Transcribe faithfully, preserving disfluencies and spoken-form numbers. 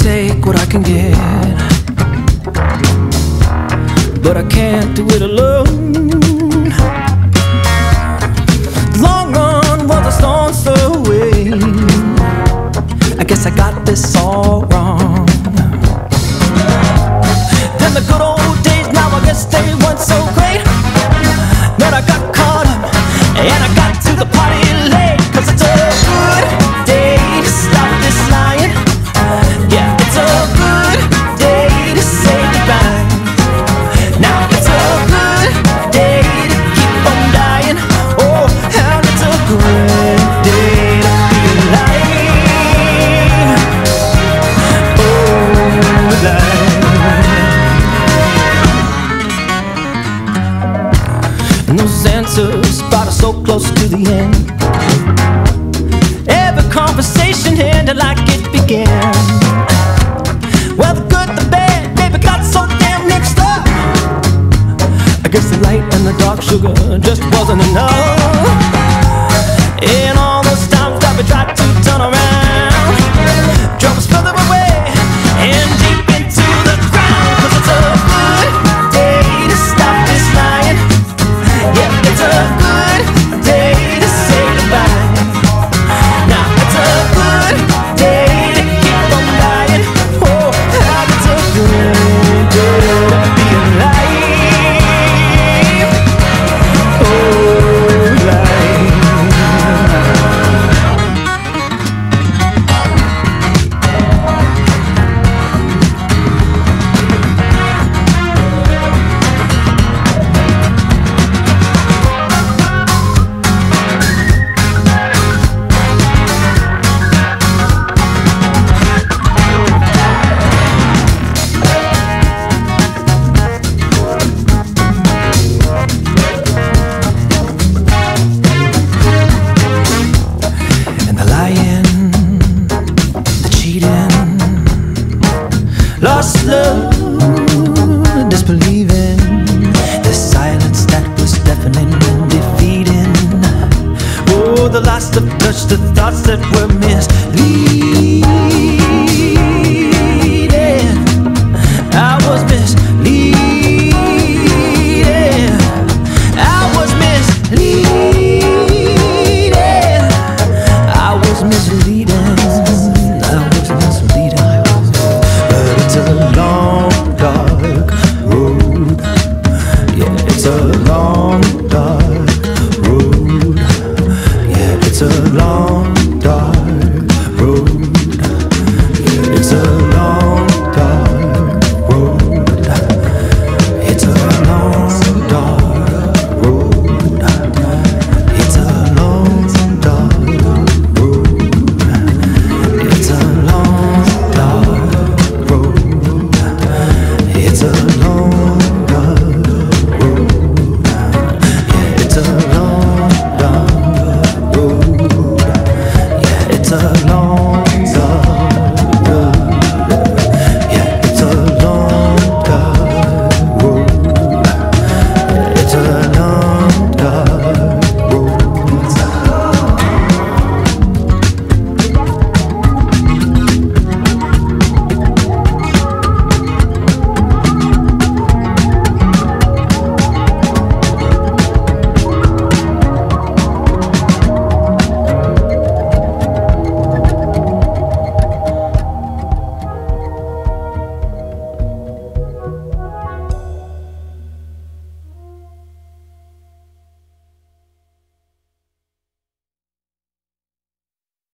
take what I can get, but I can't do it alone. Long run was a stone's throw away. I guess I got this all wrong. Then the good old days, now I guess they weren't so great. But I got caught up and I got to the party late. Cause it's a good day to stop this lying. Yeah, it's a good day to say goodbye. Now it's a good day to keep on dying. Oh, and it's a great day to be alive. Oh, alive. And those answers brought us so close to the end. Every conversation ended like it began. Well, the good, the bad, baby, got so damn mixed up. I guess the light and the dark sugar just wasn't enough. In all those times that we tried to turn around, drove us further away and deep into the ground. Cause it's a good day to stop this lying. Yeah, it's a good day to say goodbye. Now it's a good day to keep on dying. Oh, and it's a good day to be alive. Oh, alive. Lost love, disbelieving, the silence that was deafening and defeating. Oh, the loss of touch, the thoughts that were misleading. I was misleading. I was misleading. I was misleading. I was misleading. It's a long, dark road. Yeah, it's a long, dark road. Yeah, it's a long